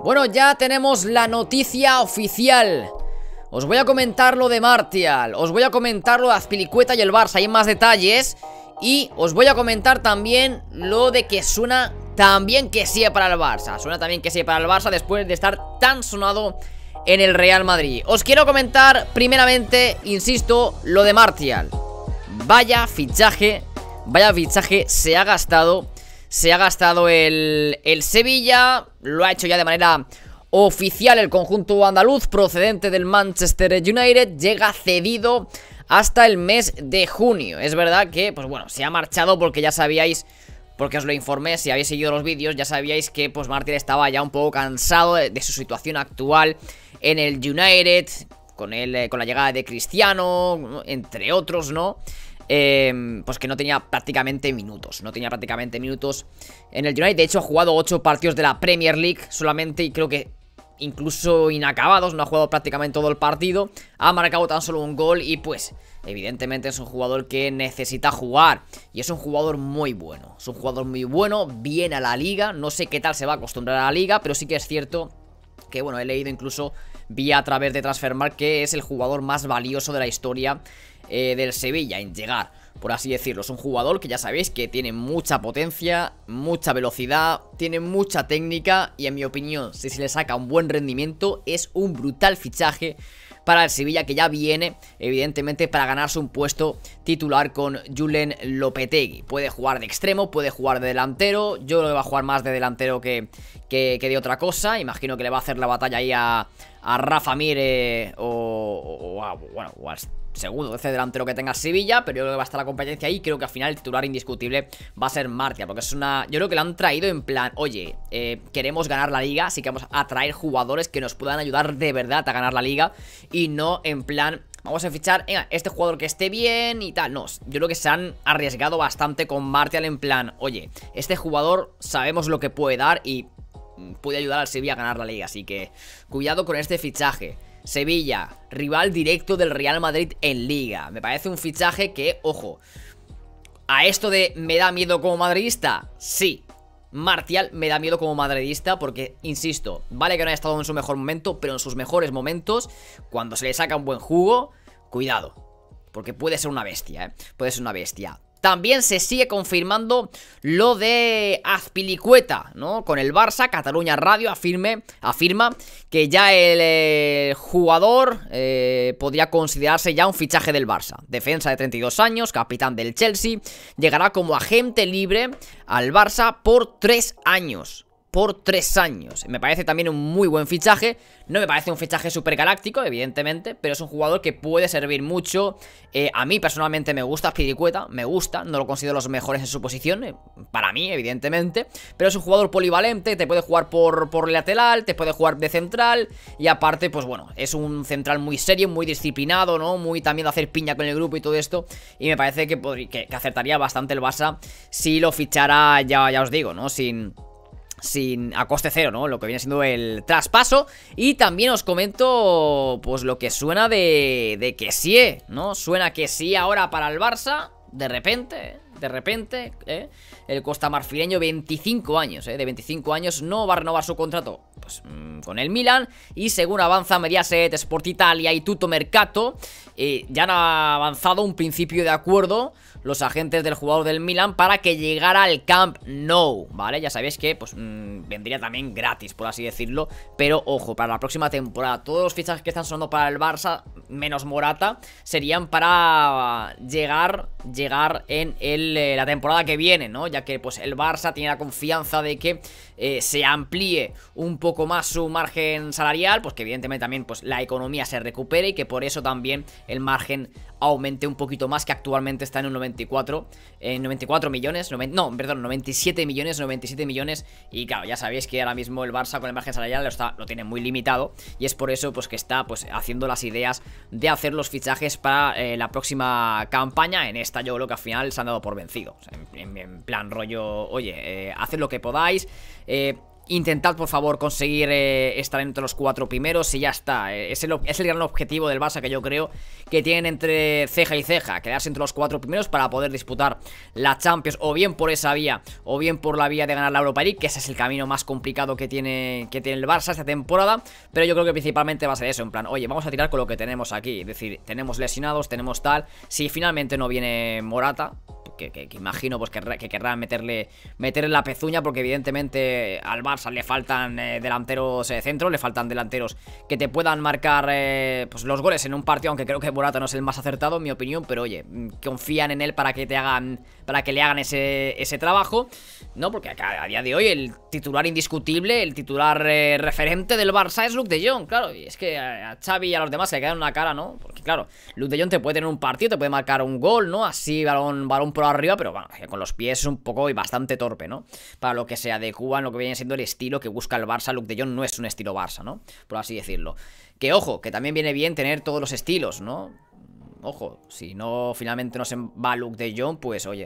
Bueno, ya tenemos la noticia oficial. Os voy a comentar lo de Martial, os voy a comentar lo de Azpilicueta y el Barça, hay más detalles. Y os voy a comentar también lo de que suena también que sí para el Barça. Suena también que sí para el Barça después de estar tan sonado en el Real Madrid. Os quiero comentar primeramente, insisto, lo de Martial. Vaya fichaje se ha gastado. Se ha gastado el Sevilla. Lo ha hecho ya de manera oficial el conjunto andaluz procedente del Manchester United. Llega cedido hasta el mes de junio. Es verdad que, pues bueno, se ha marchado porque ya sabíais, porque os lo informé, si habéis seguido los vídeos, ya sabíais que pues Martial estaba ya un poco cansado de su situación actual en el United, con la llegada de Cristiano, entre otros, ¿no? Pues que no tenía prácticamente minutos. No tenía prácticamente minutos en el United. De hecho ha jugado 8 partidos de la Premier League solamente, y creo que incluso inacabados. No ha jugado prácticamente todo el partido. Ha marcado tan solo un gol. Y pues evidentemente es un jugador que necesita jugar. Y es un jugador muy bueno. Es un jugador muy bueno. Viene a la liga. No sé qué tal se va a acostumbrar a la liga, pero sí que es cierto que, bueno, he leído incluso vía a través de Transfermarkt que es el jugador más valioso de la historia del Sevilla en llegar, por así decirlo. Es un jugador que ya sabéis que tiene mucha potencia, mucha velocidad, tiene mucha técnica y en mi opinión, si se le saca un buen rendimiento, es un brutal fichaje para el Sevilla, que ya viene evidentemente para ganarse un puesto titular con Julen Lopetegui. Puede jugar de extremo, puede jugar de delantero. Yo creo que va a jugar más de delantero que de otra cosa. Imagino que le va a hacer la batalla ahí a Rafa Mir o al segundo ese delantero que tenga Sevilla, pero yo creo que va a estar la competencia ahí. Creo que al final el titular indiscutible va a ser Martial, porque es una... Yo creo que lo han traído en plan, oye, queremos ganar la liga, así que vamos a traer jugadores que nos puedan ayudar de verdad a ganar la liga, y no en plan, vamos a fichar, venga, este jugador que esté bien y tal. No, yo creo que se han arriesgado bastante con Martial en plan, oye, este jugador sabemos lo que puede dar y puede ayudar al Sevilla a ganar la liga, así que cuidado con este fichaje. Sevilla, rival directo del Real Madrid en Liga. Me parece un fichaje que, ojo, a esto de me da miedo como madridista, sí, Martial me da miedo como madridista porque, insisto, vale que no haya estado en su mejor momento, pero en sus mejores momentos, cuando se le saca un buen jugo, cuidado, porque puede ser una bestia, puede ser una bestia. También se sigue confirmando lo de Azpilicueta, ¿no? Con el Barça. Cataluña Radio afirma que ya el jugador podría considerarse ya un fichaje del Barça. Defensa de 32 años, capitán del Chelsea, llegará como agente libre al Barça por 3 años. Por 3 años. Me parece también un muy buen fichaje. No me parece un fichaje súper galáctico, evidentemente, pero es un jugador que puede servir mucho. A mí personalmente me gusta Azpilicueta, me gusta, no lo considero los mejores en su posición, para mí, evidentemente, pero es un jugador polivalente, te puede jugar por lateral, te puede jugar de central, y aparte, pues bueno, es un central muy serio, muy disciplinado, ¿no? Muy también de hacer piña con el grupo y todo esto, y me parece que acertaría bastante el Barça si lo fichara, ya os digo, ¿no? A coste cero, ¿no? Lo que viene siendo el traspaso. Y también os comento, pues lo que suena de que sí, ¿no? Suena que sí ahora para el Barça. De repente, el costamarfileño, 25 años, de 25 años, no va a renovar su contrato, pues, con el Milan. Y según avanza Mediaset, Sport Italia y Tutto Mercato, ya han avanzado un principio de acuerdo los agentes del jugador del Milan para que llegara al Camp Nou, ¿vale? Ya sabéis que, pues, vendría también gratis, por así decirlo. Pero, ojo, para la próxima temporada, todos los fichajes que están sonando para el Barça, menos Morata, serían para llegar en la temporada que viene, ¿no? Ya que, pues, el Barça tiene la confianza de que se amplíe un poco más su margen salarial, pues que evidentemente también, pues, la economía se recupere y que por eso también el margen aumente un poquito más, que actualmente está en un 94 millones, 97 millones, y claro, ya sabéis que ahora mismo el Barça con el margen salarial lo tiene muy limitado, y es por eso pues que está pues haciendo las ideas de hacer los fichajes para la próxima campaña. En esta yo creo que al final se han dado por vencido, o sea, en plan rollo, oye, haced lo que podáis. Intentad, por favor, conseguir estar entre los 4 primeros y ya está. Es el gran objetivo del Barça que yo creo que tienen entre ceja y ceja. Quedarse entre los 4 primeros para poder disputar la Champions, o bien por esa vía, o bien por la vía de ganar la Europa League, que ese es el camino más complicado que tiene el Barça esta temporada. Pero yo creo que principalmente va a ser eso, en plan, oye, vamos a tirar con lo que tenemos aquí. Es decir, tenemos lesionados, tenemos tal. Si finalmente no viene Morata, que imagino pues que querrán meterle la pezuña, porque evidentemente al Barça le faltan delanteros centros, le faltan delanteros que te puedan marcar pues los goles en un partido, aunque creo que Morata no es el más acertado en mi opinión, pero oye, confían en él para que le hagan ese trabajo, ¿no? Porque a día de hoy el titular indiscutible, el titular referente del Barça es Luuk de Jong, claro, y es que a Xavi y a los demás se le quedan una cara, ¿no? Porque claro, Luuk de Jong te puede tener un partido, te puede marcar un gol, ¿no? Así, balón por arriba, pero bueno, con los pies es un poco y bastante torpe, ¿no? Para lo que se adecua en lo que viene siendo el estilo que busca el Barça. Luuk de Jong no es un estilo Barça, ¿no? Por así decirlo. Que ojo, que también viene bien tener todos los estilos, ¿no? Ojo, si no, finalmente no se va Luuk de Jong, pues oye,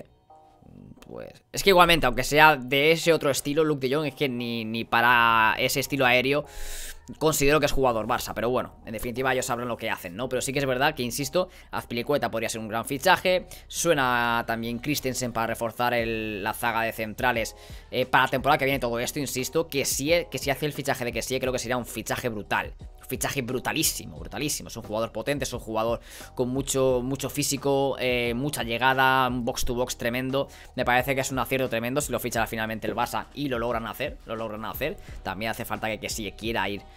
pues es que igualmente, aunque sea de ese otro estilo, Luuk de Jong es que ni para ese estilo aéreo considero que es jugador Barça, pero bueno, en definitiva ellos sabrán lo que hacen, ¿no? Pero sí que es verdad que, insisto, Azpilicueta podría ser un gran fichaje. Suena también Christensen para reforzar la zaga de centrales para la temporada que viene. Todo esto, insisto, que si hace el fichaje de Kessie, creo que sería un fichaje brutal. Fichaje brutalísimo, brutalísimo. Es un jugador potente, es un jugador con mucho físico, mucha llegada, un box to box tremendo. Me parece que es un acierto tremendo si lo fichará finalmente el Barça y lo logran hacer. También hace falta que sí quiera ir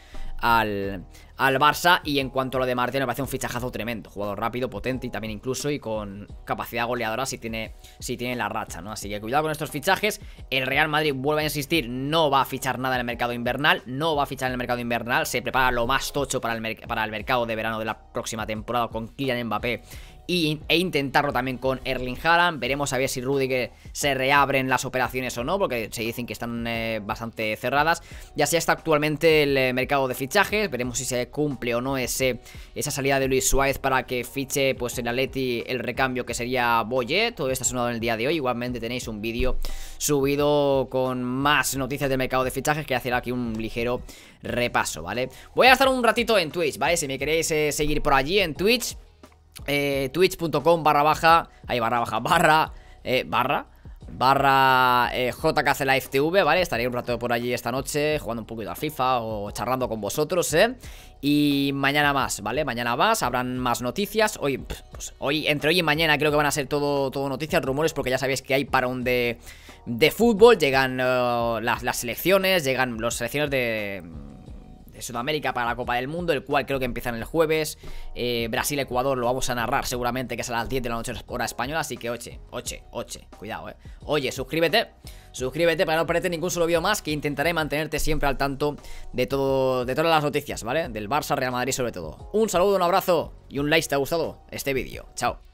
al Barça. Y en cuanto a lo de Martial, me parece un fichajazo tremendo. Jugador rápido, potente y también incluso y con capacidad goleadora si tiene la racha, ¿no? Así que cuidado con estos fichajes. El Real Madrid, vuelve a insistir, no va a fichar nada en el mercado invernal. Se prepara lo más tocho para el mercado de verano de la próxima temporada con Kylian Mbappé e intentarlo también con Erling Haaland. Veremos a ver si Rudiger se reabren las operaciones o no, porque se dicen que están bastante cerradas. Y así está actualmente el mercado de fichajes. Veremos si se cumple o no esa salida de Luis Suárez para que fiche pues el Atleti el recambio que sería Boyé. Todo esto ha sonado en el día de hoy. Igualmente tenéis un vídeo subido con más noticias del mercado de fichajes, que hacer aquí un ligero repaso, ¿vale? Voy a estar un ratito en Twitch, ¿vale? Si me queréis seguir por allí en Twitch, twitch.com JKC Live TV, ¿vale? Estaré un rato por allí esta noche jugando un poquito a FIFA o charlando con vosotros, y mañana más, ¿vale? Mañana más, habrán más noticias. Hoy, entre hoy y mañana creo que van a ser todo noticias, rumores, porque ya sabéis que hay parón de fútbol. Llegan las selecciones, llegan las selecciones de Sudamérica para la Copa del Mundo, el cual creo que empiezan el jueves. Brasil-Ecuador lo vamos a narrar seguramente, que es a las 10 de la noche hora española. Así que oche, cuidado, Oye, suscríbete para no perderte ningún solo vídeo más, que intentaré mantenerte siempre al tanto de todas las noticias, ¿vale? Del Barça, Real Madrid sobre todo. Un saludo, un abrazo y un like si te ha gustado este vídeo. Chao.